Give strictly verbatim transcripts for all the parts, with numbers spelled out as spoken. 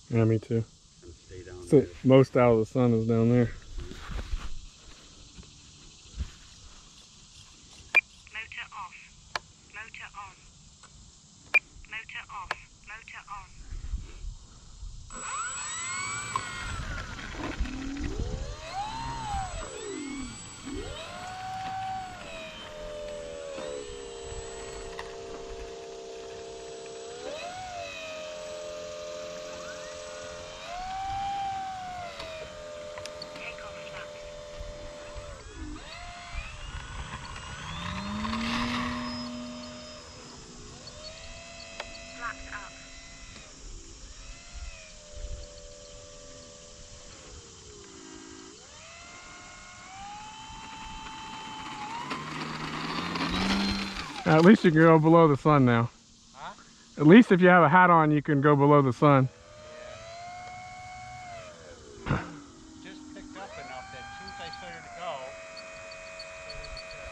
Yeah, me too. Gonna stay down So there. most out of the sun is down there. Motor off. Motor on. Motor off. Motor on. Take off flaps. Flaps up. At least you can go below the sun now. Huh? At least if you have a hat on, you can go below the sun. Yeah. Just picked up enough that as soon as I started to go, started to fill,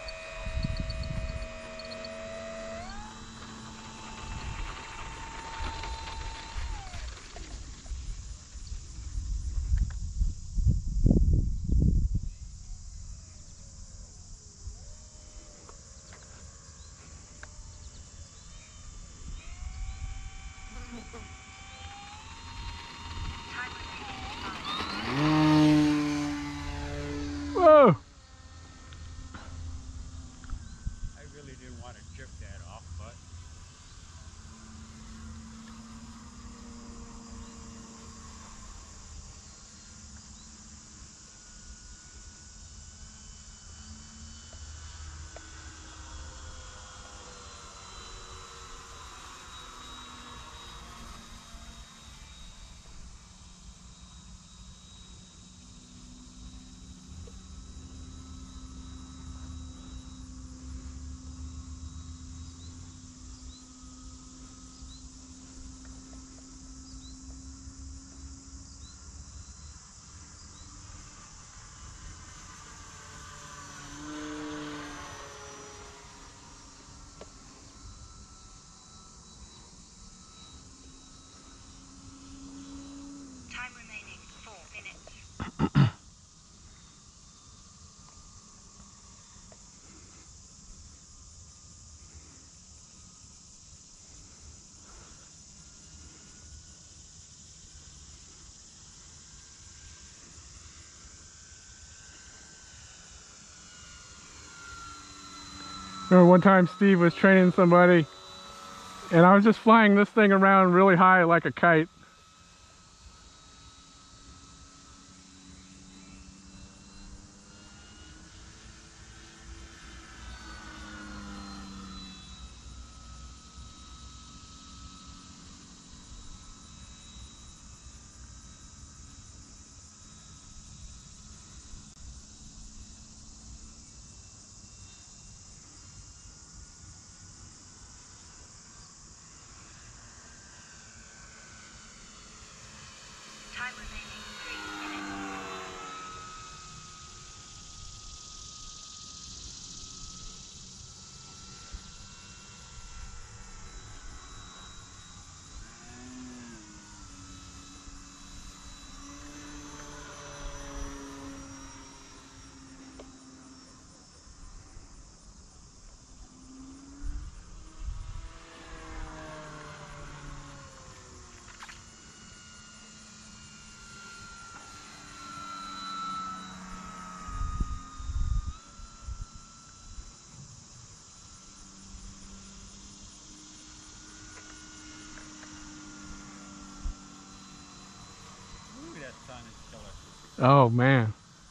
Time remaining five. Whoa! I really didn't want to trip that off, but Time remaining four minutes. Remember one time Steve was training somebody and I was just flying this thing around really high like a kite. Time remaining three minutes. ooh, that sun is killer. Oh man.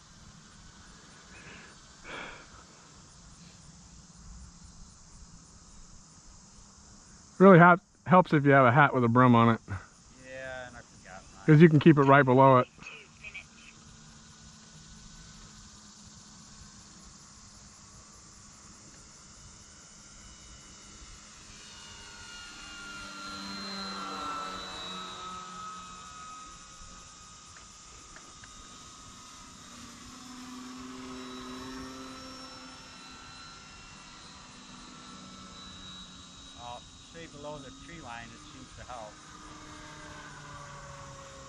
Really hot, helps if you have a hat with a brim on it, Yeah, and I forgot mine. because you can keep it right Time below it. remaining two minutes. I'll stay below the tree line, it seems to help.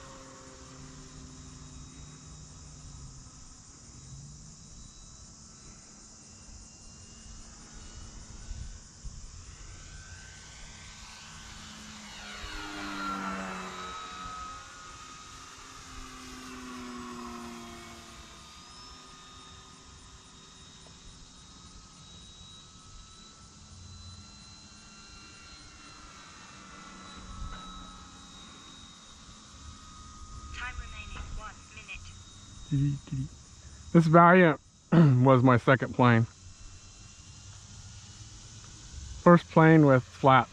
This Valiant was my second plane. First plane with flaps.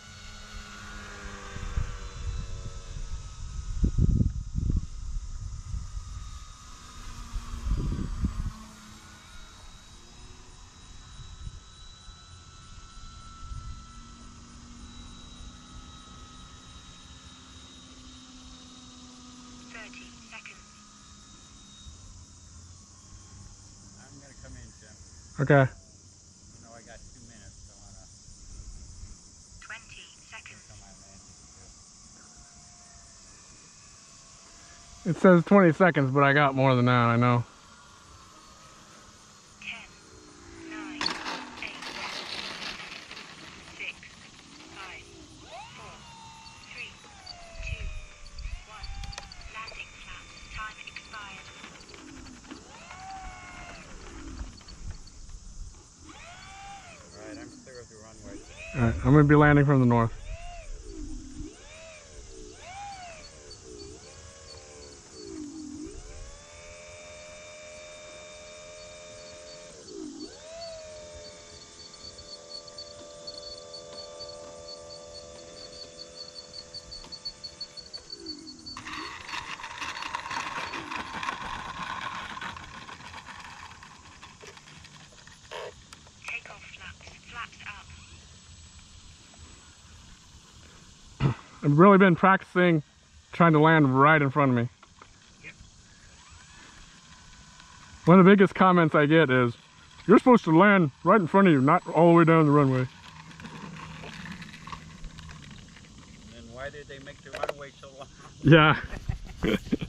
thirty seconds. I'm gonna come in, Jim. Okay. You know I got two minutes, so I wanna twenty seconds. come on landing. It says twenty seconds, but I got more than that, I know. ten, nine, eight, six, five, four, three, two, one. Landing flaps. Time expired. Alright, I'm clear of the runway. Alright, I'm gonna be landing from the north. Takeoff flaps. Flaps up. I've really been practicing trying to land right in front of me. One of the biggest comments I get is, you're supposed to land right in front of you, not all the way down the runway. Then why did they make the runway so long? Yeah.